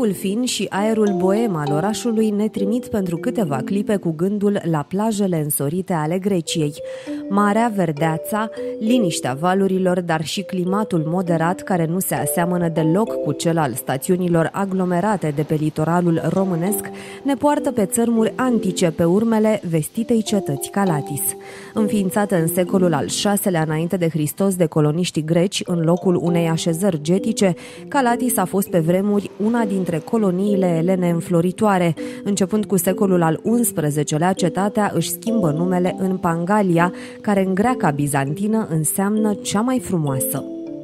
Peisajul fin și aerul boem al orașului ne trimit pentru câteva clipe cu gândul la plajele însorite ale Greciei. Marea, verdeața, liniștea valurilor, dar și climatul moderat care nu se aseamănă deloc cu cel al stațiunilor aglomerate de pe litoralul românesc ne poartă pe țărmuri antice pe urmele vestitei cetăți Calatis. Înființată în secolul al VI-lea înainte de Hristos de coloniștii greci în locul unei așezări getice, Calatis a fost pe vremuri una dintre coloniile elene înfloritoare. Începând cu secolul al XI-lea, cetatea își schimbă numele în Pangalia, care în greaca bizantină înseamnă cea mai frumoasă.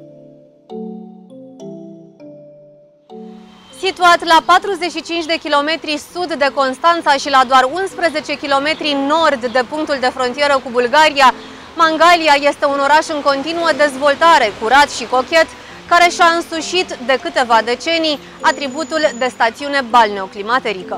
Situat la 45 de kilometri sud de Constanța și la doar 11 kilometri nord de punctul de frontieră cu Bulgaria, Mangalia este un oraș în continuă dezvoltare, curat și cochet, care și-a însușit de câteva decenii atributul de stațiune balneoclimaterică.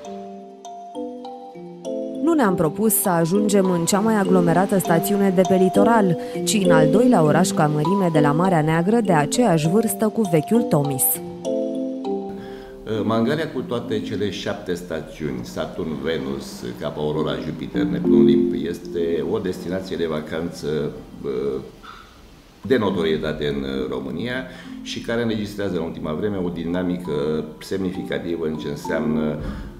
Nu ne-am propus să ajungem în cea mai aglomerată stațiune de pe litoral, ci în al doilea oraș ca mărime de la Marea Neagră, de aceeași vârstă cu vechiul Tomis. Mangalia, cu toate cele 7 stațiuni, Saturn, Venus, Cap Aurora, Jupiter, Neptun, Olimp, este o destinație de vacanță de notorietate în România și care înregistrează în ultima vreme o dinamică semnificativă în ce înseamnă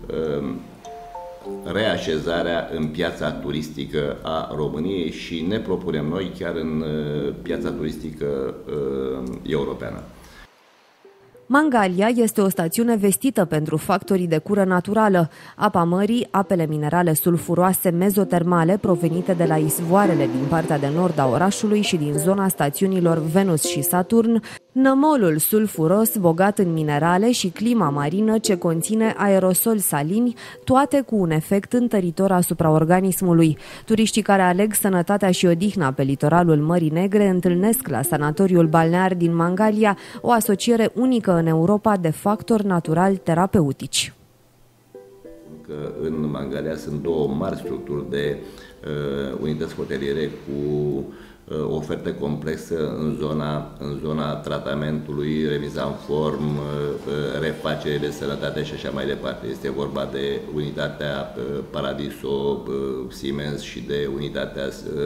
reașezarea în piața turistică a României și ne propunem noi chiar în piața turistică europeană. Mangalia este o stațiune vestită pentru factorii de cură naturală, apa mării, apele minerale sulfuroase mezotermale provenite de la izvoarele din partea de nord a orașului și din zona stațiunilor Venus și Saturn, nămolul sulfuros bogat în minerale și clima marină ce conține aerosoli salini, toate cu un efect întăritor asupra organismului. Turiștii care aleg sănătatea și odihna pe litoralul Mării Negre întâlnesc la sanatoriul balnear din Mangalia o asociere unică în Europa de factori naturali terapeutici. Că în Mangalia sunt două mari structuri de unități hoteliere cu ofertă complexă în zona tratamentului, remiza în form, refacere de sănătate și așa mai departe. Este vorba de unitatea Paradiso Siemens și de unitatea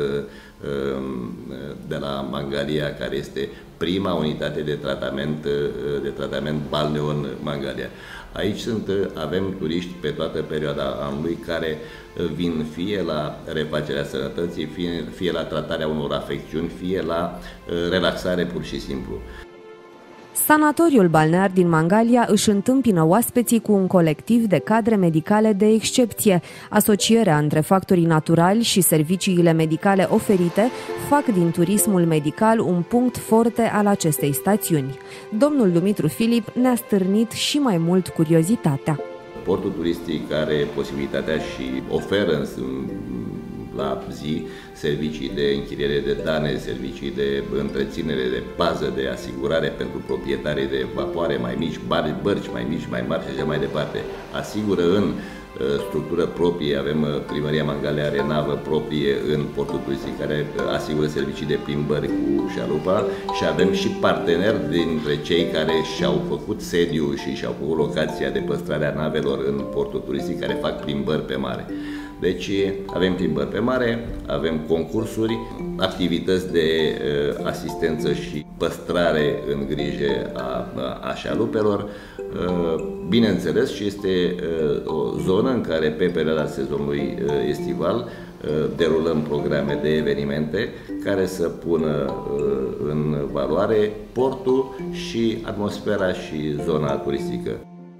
de la Mangalia, care este prima unitate de tratament balneo în Mangalia. Aici avem turiști pe toată perioada anului care vin fie la refacerea sănătății, fie la tratarea unor afecțiuni, fie la relaxare pur și simplu. Sanatoriul balnear din Mangalia își întâmpină oaspeții cu un colectiv de cadre medicale de excepție. Asocierea între factorii naturali și serviciile medicale oferite fac din turismul medical un punct forte al acestei stațiuni. Domnul Dumitru Filip ne-a stârnit și mai mult curiozitatea. Portul turistic are posibilitatea și oferă la zi servicii de închiriere de dane, servicii de întreținere, de pază, de asigurare pentru proprietarii de vapoare mai mici, bărci mai mici, mai mari și așa mai departe. Asigură în structură proprie, avem Primăria Mangalia are navă proprie în portul turistic care asigură servicii de plimbări cu șalupa și avem și parteneri dintre cei care și-au făcut sediu și și-au făcut locația de păstrare a navelor în portul turistic, care fac plimbări pe mare. Deci avem plimbări pe mare, avem concursuri, activități de asistență și păstrare în grijă a șalupelor. Bineînțeles, și este o zonă în care pe perioada sezonului estival derulăm programe de evenimente care să pună în valoare portul și atmosfera și zona turistică.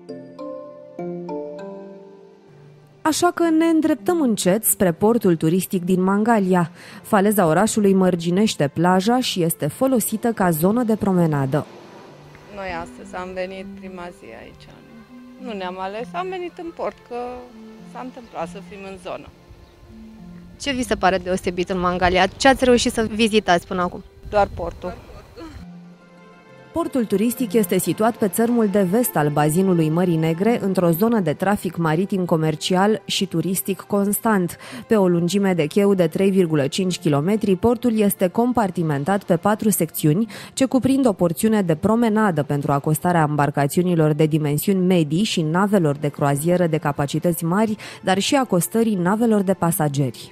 Așa că ne îndreptăm încet spre portul turistic din Mangalia. Faleza orașului mărginește plaja și este folosită ca zonă de promenadă. Noi astăzi am venit prima zi aici. Nu ne-am ales, am venit în port, că s-a întâmplat să fim în zonă. Ce vi se pare deosebit în Mangalia? Ce ați reușit să vizitați până acum? Doar portul. Portul turistic este situat pe țărmul de vest al bazinului Mării Negre, într-o zonă de trafic maritim comercial și turistic constant. Pe o lungime de cheu de 3,5 km, portul este compartimentat pe 4 secțiuni, ce cuprind o porțiune de promenadă pentru acostarea embarcațiunilor de dimensiuni medii și navelor de croazieră de capacități mari, dar și acostării navelor de pasageri.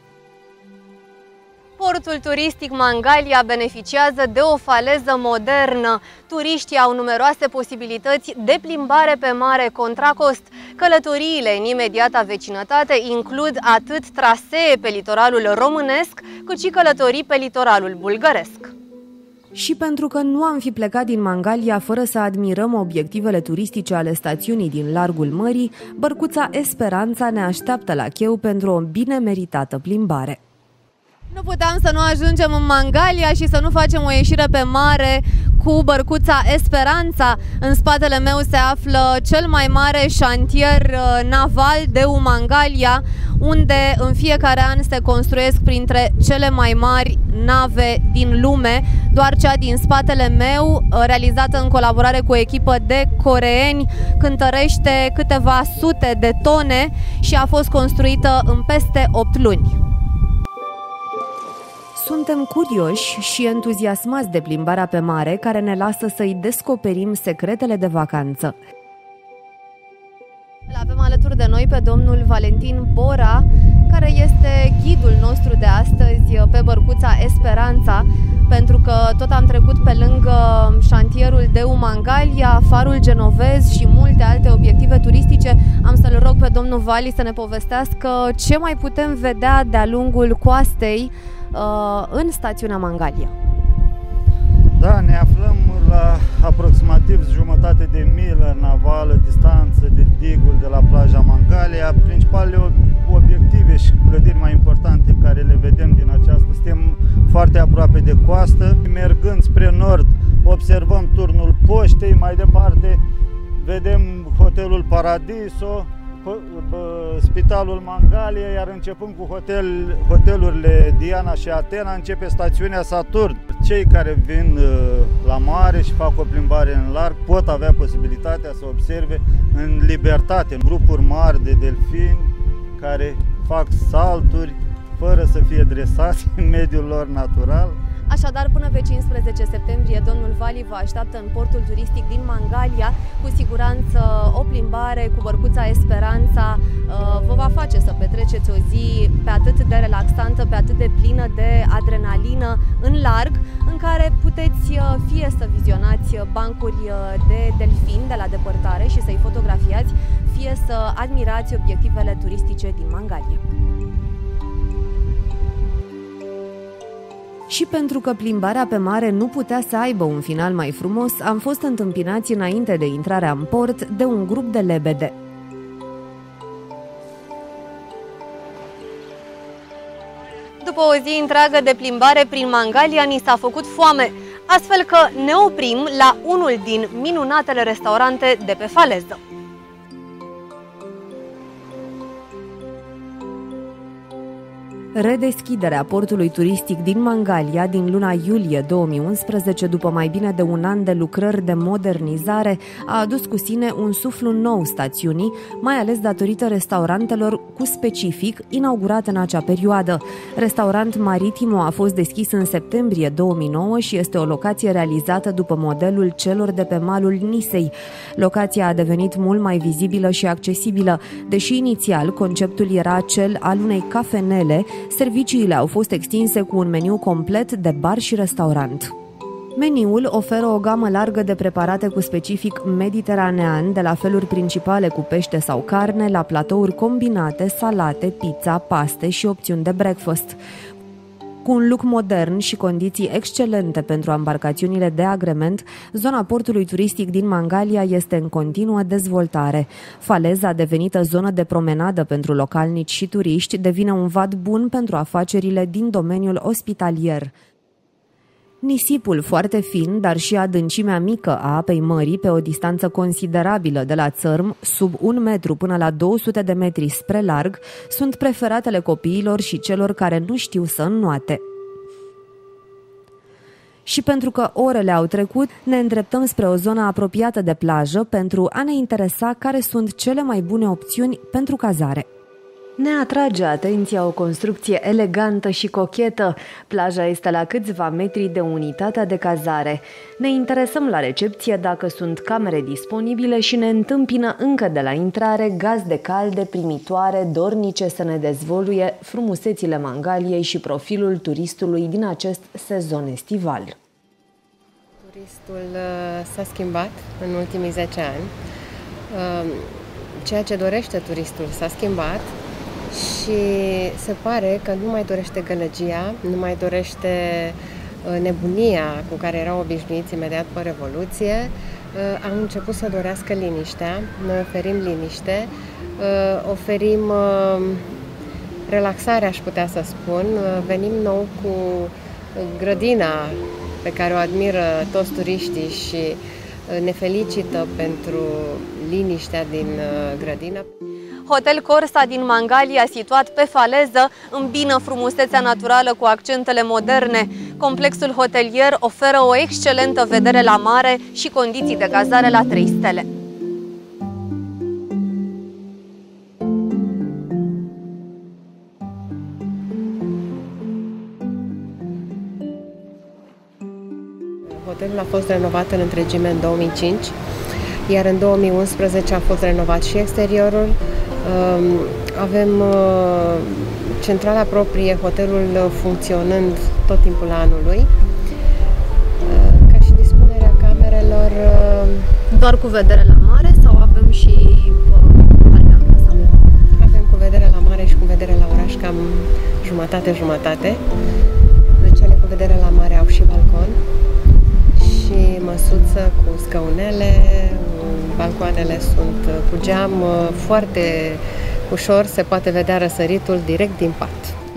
Portul turistic Mangalia beneficiază de o faleză modernă. Turiștii au numeroase posibilități de plimbare pe mare contra cost. Călătoriile în imediata vecinătate includ atât trasee pe litoralul românesc, cât și călătorii pe litoralul bulgăresc. Și pentru că nu am fi plecat din Mangalia fără să admirăm obiectivele turistice ale stațiunii din largul mării, bărcuța Esperanța ne așteaptă la cheu pentru o bine meritată plimbare. Nu puteam să nu ajungem în Mangalia și să nu facem o ieșire pe mare cu bărcuța Esperanța. În spatele meu se află cel mai mare șantier naval de Mangalia, unde în fiecare an se construiesc printre cele mai mari nave din lume. Doar cea din spatele meu, realizată în colaborare cu o echipă de coreeni, cântărește câteva sute de tone și a fost construită în peste 8 luni. Suntem curioși și entuziasmați de plimbarea pe mare, care ne lasă să-i descoperim secretele de vacanță. Îl avem alături de noi pe domnul Valentin Bora, care este ghidul nostru de astăzi pe bărcuța Esperanța, pentru că tot am trecut pe lângă șantierul de Mangalia, farul genovez și multe alte obiective turistice. Am să-l rog pe domnul Vali să ne povestească ce mai putem vedea de-a lungul coastei în stațiunea Mangalia. Da, ne aflăm la aproximativ jumătate de milă navală distanță de digul de la plaja Mangalia. Principalele obiective și clădiri mai importante care le vedem din această, suntem foarte aproape de coastă. Mergând spre nord, observăm turnul poștei, mai departe vedem hotelul Paradiso, Spitalul Mangalia, iar începând cu hotelurile Diana și Atena, începe stațiunea Saturn. Cei care vin la mare și fac o plimbare în larg pot avea posibilitatea să observe în libertate grupuri mari de delfini care fac salturi fără să fie dresați în mediul lor natural. Așadar, până pe 15 septembrie, domnul Vali vă așteaptă în portul turistic din Mangalia. Cu siguranță o plimbare cu bărcuța Esperanța vă va face să petreceți o zi pe atât de relaxantă, pe atât de plină de adrenalină în larg, în care puteți fie să vizionați bancuri de delfini de la depărtare și să-i fotografiați, fie să admirați obiectivele turistice din Mangalia. Și pentru că plimbarea pe mare nu putea să aibă un final mai frumos, am fost întâmpinați înainte de intrarea în port de un grup de lebede. După o zi întreagă de plimbare prin Mangalia, ni s-a făcut foame, astfel că ne oprim la unul din minunatele restaurante de pe faleză. Redeschiderea portului turistic din Mangalia din luna iulie 2011, după mai bine de un an de lucrări de modernizare, a adus cu sine un suflu nou stațiunii, mai ales datorită restaurantelor cu specific inaugurate în acea perioadă. Restaurant Maritimo a fost deschis în septembrie 2009 și este o locație realizată după modelul celor de pe malul Nisei. Locația a devenit mult mai vizibilă și accesibilă, deși inițial conceptul era cel al unei cafenele. Serviciile au fost extinse cu un meniu complet de bar și restaurant. Meniul oferă o gamă largă de preparate cu specific mediteranean, de la feluri principale cu pește sau carne, la platouri combinate, salate, pizza, paste și opțiuni de breakfast. Cu un look modern și condiții excelente pentru embarcațiunile de agrement, zona portului turistic din Mangalia este în continuă dezvoltare. Faleza, devenită zonă de promenadă pentru localnici și turiști, devine un vat bun pentru afacerile din domeniul ospitalier. Nisipul foarte fin, dar și adâncimea mică a apei mării, pe o distanță considerabilă de la țărm, sub 1 metru până la 200 de metri spre larg, sunt preferatele copiilor și celor care nu știu să înnoate. Și pentru că orele au trecut, ne îndreptăm spre o zonă apropiată de plajă pentru a ne interesa care sunt cele mai bune opțiuni pentru cazare. Ne atrage atenția o construcție elegantă și cochetă. Plaja este la câțiva metri de unitatea de cazare. Ne interesăm la recepție dacă sunt camere disponibile și ne întâmpină încă de la intrare gazde calde, primitoare, dornice să ne dezvăluie frumusețile Mangaliei și profilul turistului din acest sezon estival. Turistul s-a schimbat în ultimii 10 ani. Ceea ce dorește turistul s-a schimbat. Și se pare că nu mai dorește gălăgia, nu mai dorește nebunia cu care erau obișnuiți imediat după Revoluție. Au început să dorească liniștea, noi oferim liniște, oferim relaxare, aș putea să spun. Venim nou cu grădina pe care o admiră toți turiștii și ne felicită pentru liniștea din grădină. Hotel Corsa din Mangalia, situat pe faleză, îmbină frumusețea naturală cu accentele moderne. Complexul hotelier oferă o excelentă vedere la mare și condiții de cazare la 3 stele. Hotelul a fost renovat în întregime în 2005, iar în 2011 a fost renovat și exteriorul. Avem centrala proprie, hotelul funcționând tot timpul anului, ca și dispunerea camerelor. Doar cu vedere la mare sau avem și alte amplasamente? Avem cu vedere la mare și cu vedere la oraș, cam jumătate-jumătate. Cele cu vedere la mare au și balcon și măsuță cu scaunele. Balcoanele sunt cu geam, foarte ușor se poate vedea răsăritul direct din pat.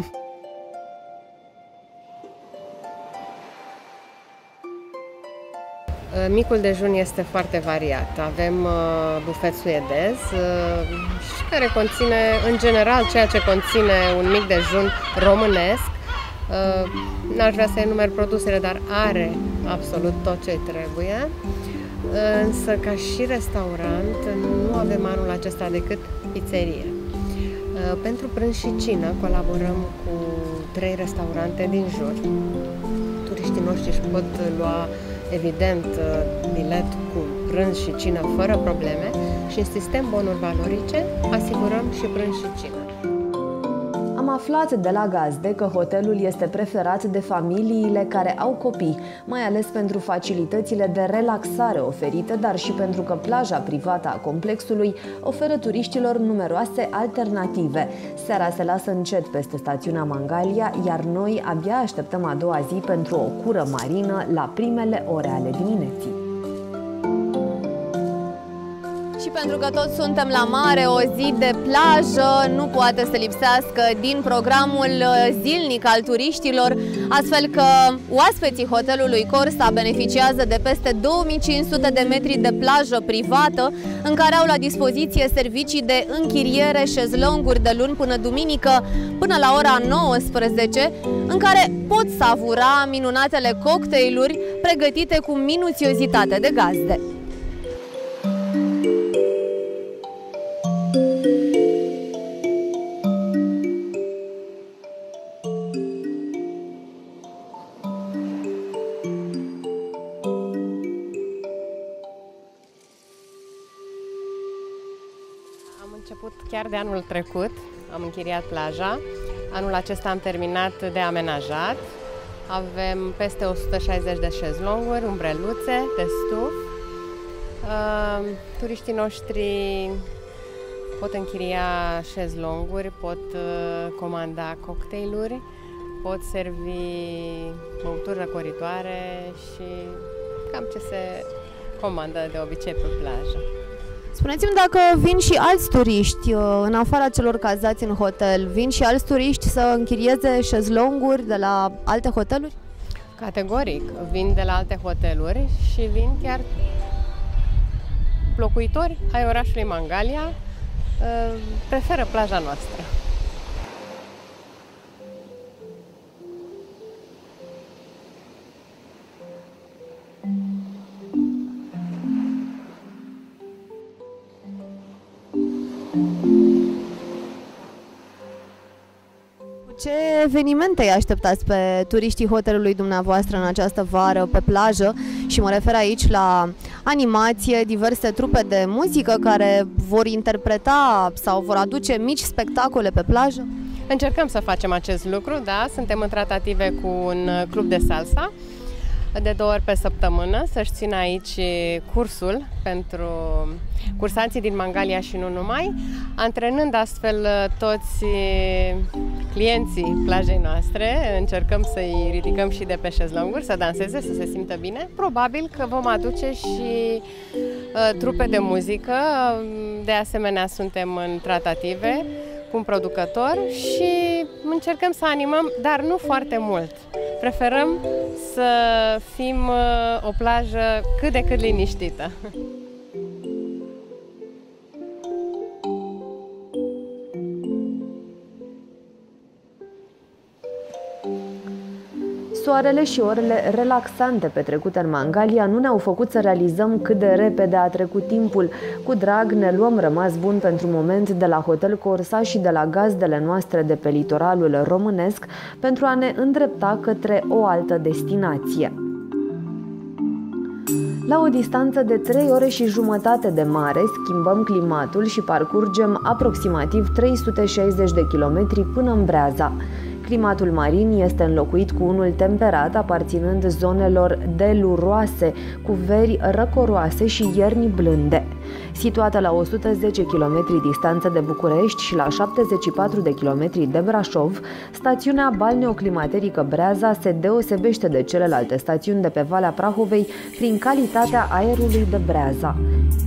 Micul dejun este foarte variat. Avem bufet suedez, care conține, în general, ceea ce conține un mic dejun românesc. N-aș vrea să enumer produsele, dar are absolut tot ce trebuie. Însă, ca și restaurant, nu avem anul acesta decât pizzerie. Pentru prânz și cină colaborăm cu 3 restaurante din jur. Turiștii noștri își pot lua, evident, bilet cu prânz și cină fără probleme și în sistem bonuri valorice asigurăm și prânz și cină. Am aflat de la gazde că hotelul este preferat de familiile care au copii, mai ales pentru facilitățile de relaxare oferite, dar și pentru că plaja privată a complexului oferă turiștilor numeroase alternative. Seara se lasă încet peste stațiunea Mangalia, iar noi abia așteptăm a doua zi pentru o cură marină la primele ore ale dimineții. Și pentru că toți suntem la mare, o zi de plajă nu poate să lipsească din programul zilnic al turiștilor, astfel că oaspeții hotelului Corsa beneficiază de peste 2500 de metri de plajă privată, în care au la dispoziție servicii de închiriere, șezlonguri de luni până duminică, până la ora 19, în care pot savura minunatele cocktailuri pregătite cu minuțiozitate de gazde. Am început chiar de anul trecut, am închiriat plaja. Anul acesta am terminat de amenajat. Avem peste 160 de șezlonguri, umbreluțe de stuf. Turiștii noștri pot închiria șezlonguri, pot comanda cocktailuri, pot servi băuturi răcoritoare și cam ce se comandă de obicei pe plajă. Spuneți-mi dacă vin și alți turiști, în afara celor cazați în hotel, vin și alți turiști să închirieze șezlonguri de la alte hoteluri? Categoric, vin de la alte hoteluri și vin chiar locuitori ai orașului Mangalia, preferă plaja noastră. evenimente îi așteptați pe turiștii hotelului dumneavoastră în această vară pe plajă? Și mă refer aici la animație, diverse trupe de muzică care vor interpreta sau vor aduce mici spectacole pe plajă? Încercăm să facem acest lucru, da, suntem în tratative cu un club de salsa de 2 ori pe săptămână să-și țină aici cursul pentru cursanții din Mangalia și nu numai, antrenând astfel toți clienții plajei noastre. Încercăm să-i ridicăm și de pe șezlonguri, să danseze, să se simtă bine. Probabil că vom aduce și trupe de muzică, de asemenea suntem în tratative cu un producător și încercăm să animăm, dar nu foarte mult. Preferăm să fim o plajă cât de cât liniștită. Soarele și orele relaxante petrecute în Mangalia nu ne-au făcut să realizăm cât de repede a trecut timpul. Cu drag ne luăm rămas bun pentru moment de la Hotel Corsa și de la gazdele noastre de pe litoralul românesc pentru a ne îndrepta către o altă destinație. La o distanță de 3 ore și jumătate de mare, schimbăm climatul și parcurgem aproximativ 360 de kilometri până în Breaza. Climatul marin este înlocuit cu unul temperat, aparținând zonelor deluroase, cu veri răcoroase și ierni blânde. Situată la 110 km distanță de București și la 74 de km de Brașov, stațiunea balneoclimaterică Breaza se deosebește de celelalte stațiuni de pe Valea Prahovei prin calitatea aerului de Breaza.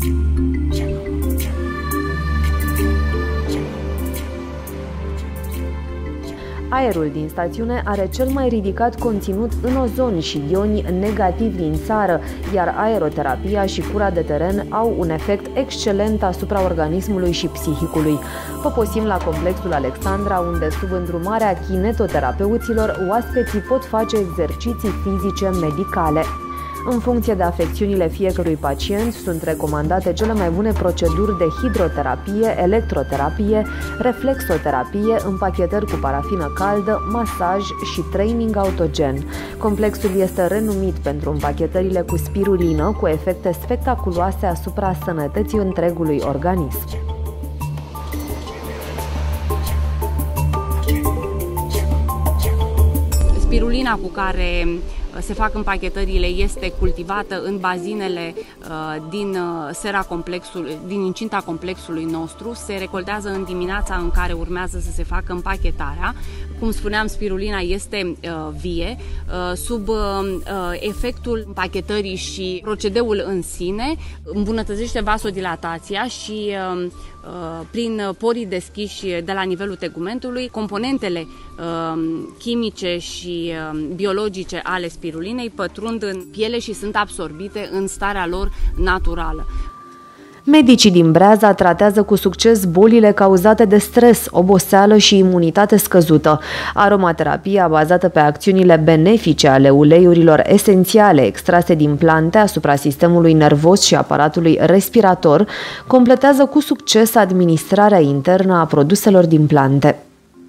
Aerul din stațiune are cel mai ridicat conținut în ozon și ioni negativi din țară, iar aeroterapia și cura de teren au un efect excelent asupra organismului și psihicului. Poposim la complexul Alexandra, unde sub îndrumarea kinetoterapeuților, oaspeții pot face exerciții fizice medicale. În funcție de afecțiunile fiecărui pacient, sunt recomandate cele mai bune proceduri de hidroterapie, electroterapie, reflexoterapie, împachetări cu parafină caldă, masaj și training autogen. Complexul este renumit pentru împachetările cu spirulină, cu efecte spectaculoase asupra sănătății întregului organism. Spirulina cu care se fac împachetările este cultivată în bazinele din incinta complexului nostru. Se recoltează în dimineața în care urmează să se facă împachetarea. Cum spuneam, spirulina este vie. Sub efectul împachetării și procedeul în sine îmbunătățește vasodilatația și prin porii deschiși de la nivelul tegumentului, componentele chimice și biologice ale spirulinei pătrund în piele și sunt absorbite în starea lor naturală. Medicii din Breaza tratează cu succes bolile cauzate de stres, oboseală și imunitate scăzută. Aromaterapia, bazată pe acțiunile benefice ale uleiurilor esențiale extrase din plante asupra sistemului nervos și aparatului respirator, completează cu succes administrarea internă a produselor din plante.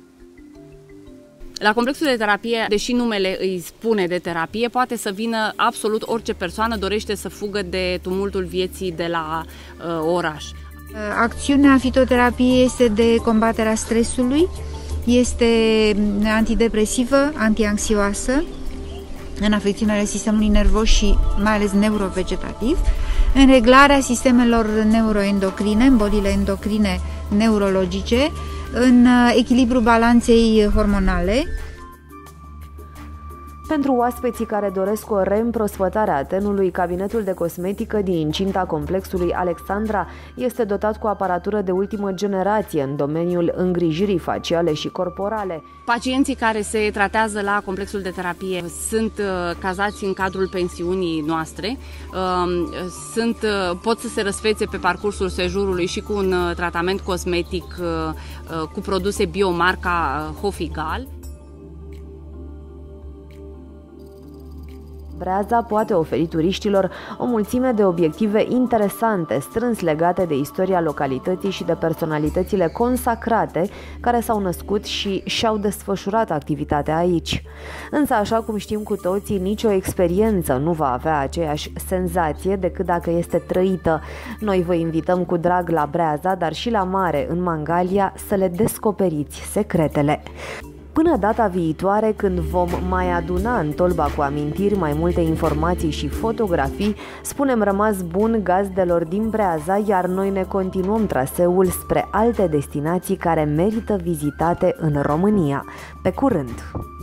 La complexul de terapie, deși numele îi spune de terapie, poate să vină absolut orice persoană dorește să fugă de tumultul vieții de la oraș. Acțiunea fitoterapiei este de combaterea stresului, este antidepresivă, antianxioasă, în afecțiunile sistemului nervos și mai ales neurovegetativ, în reglarea sistemelor neuroendocrine, în bolile endocrine neurologice, în echilibru balanței hormonale. Pentru oaspeții care doresc o reîmprospătare a tenului, cabinetul de cosmetică din incinta complexului Alexandra este dotat cu aparatură de ultimă generație în domeniul îngrijirii faciale și corporale. Pacienții care se tratează la complexul de terapie sunt cazați în cadrul pensiunii noastre, pot să se răsfețe pe parcursul sejurului și cu un tratament cosmetic cu produse biomarca Hofigal. Breaza poate oferi turiștilor o mulțime de obiective interesante, strâns legate de istoria localității și de personalitățile consacrate care s-au născut și și-au desfășurat activitatea aici. Însă, așa cum știm cu toții, nicio experiență nu va avea aceeași senzație decât dacă este trăită. Noi vă invităm cu drag la Breaza, dar și la mare, în Mangalia, să le descoperiți secretele. Până data viitoare, când vom mai aduna în tolba cu amintiri mai multe informații și fotografii, spunem rămas bun gazdelor din Breaza, iar noi ne continuăm traseul spre alte destinații care merită vizitate în România. Pe curând!